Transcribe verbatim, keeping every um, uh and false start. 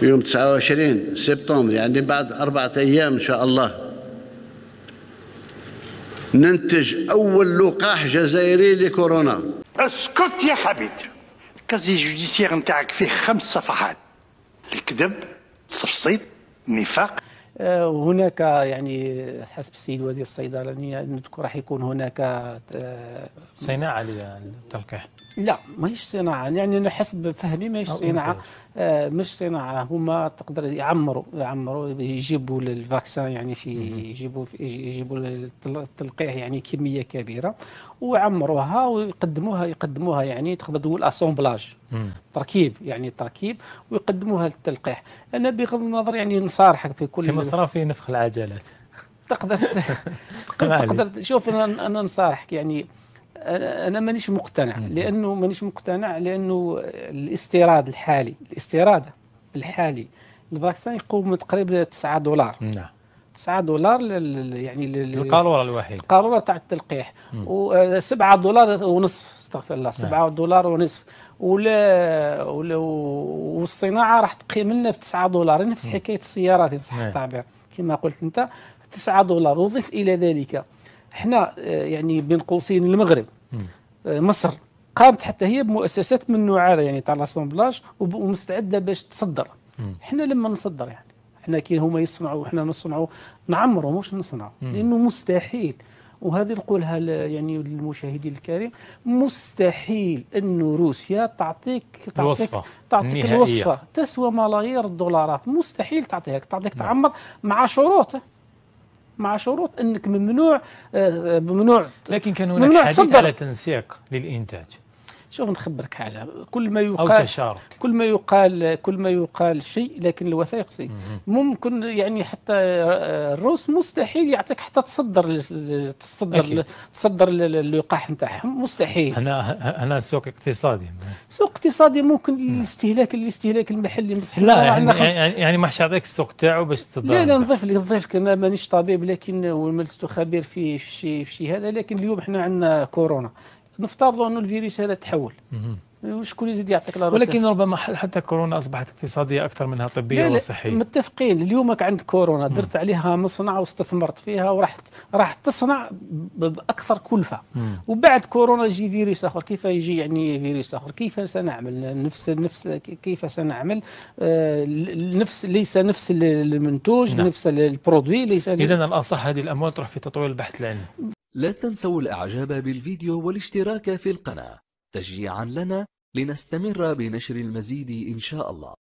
يوم تسعة وعشرين سبتمبر، يعني بعد أربعة أيام إن شاء الله، ننتج أول لقاح جزائري لكورونا. اسكت يا خبيث. كازي جوديسيير نتاعك فيه خمس صفحات، الكذب، التفصيل، النفاق. هناك يعني حسب السيد وزير الصيدلة نذكر راح يكون هناك صناعة للتلقيح. لا ماهيش صناعة، يعني أنا حسب فهمي ماهيش صناعة. آه مش صناعة، هما تقدر يعمروا يعمروا يجيبوا للفاكسان، يعني في يجيبوا في يجيبوا التلقيح يعني كمية كبيرة ويعمروها ويقدموها يقدموها يعني تقدر تقول اسامبلاج، تركيب يعني تركيب ويقدموها للتلقيح. أنا بغض النظر يعني نصارحك في كل في مصرف في نفخ العجلات. تقدر تقدر شوف أنا أنا نصارحك يعني أنا مانيش مقتنع، لأنه مانيش مقتنع لأنه الاستيراد الحالي الاستيراد الحالي الفاكسين يقوم من تقريبا تسعة دولار. نعم. تسعة دولار يعني القارورة الواحد. القارورة تاع التلقيح، و7 دولار ونصف استغفر الله سبعة دولار ونصف، ولا ولا والصناعة راح تقيم لنا ب تسعة دولار، نفس حكاية السيارات إن صح التعبير كما قلت أنت تسعة دولار. وضيف إلى ذلك احنا يعني بين قوسين المغرب مصر قامت حتى هي بمؤسسات من النوع هذا يعني تاع لاسومبلاج ومستعده باش تصدر. احنا لما نصدر يعني احنا كي هما يصنعوا وحنا نصنعوا نعمروا مش نصنعوا، لانه مستحيل. وهذه نقولها يعني للمشاهدين الكريم، مستحيل انه روسيا تعطيك تعطيك الوصفة تعطيك النهائية. الوصفه تسوى ملايير الدولارات، مستحيل تعطيها تعطيك تعمر مع شروط مع شروط انك ممنوع ممنوع لكن كان هناك حديث تصدر. على تنسيق للانتاج. شوف نخبرك حاجه، كل ما يقال أو تشارك. كل ما يقال كل ما يقال شيء لكن الوثائق شيء. ممكن يعني حتى الروس مستحيل يعطيك حتى تصدر تصدر أكيد. تصدر اللقاح نتاعهم مستحيل. انا انا سوق اقتصادي سوق اقتصادي ممكن الاستهلاك الاستهلاك المحلي مستحيل. لا يعني يعني, يعني ما يعطيك السوق تاعو باش تصدر. لا لا نضيف لك نضيف انا مانيش طبيب لكن ولست خبير في شيء في شيء هذا، لكن اليوم احنا عندنا كورونا، نفترض انه الفيروس هذا تحول، وشكون يزيد يعطيك لا روسيا؟ ولكن ربما حتى كورونا اصبحت اقتصاديه اكثر منها طبيه وصحيه. متفقين. اليوم عند كورونا درت عليها مصنع واستثمرت فيها وراح راح تصنع باكثر كلفه، وبعد كورونا يجي فيروس اخر. كيف يجي يعني فيروس اخر؟ كيف سنعمل نفس نفس كيف سنعمل آه نفس ليس نفس المنتوج نعم. نفس البرودوي ليس. اذا الاصح هذه الاموال تروح في تطوير البحث العلمي. لا تنسوا الاعجاب بالفيديو والاشتراك في القناة تشجيعا لنا لنستمر بنشر المزيد إن شاء الله.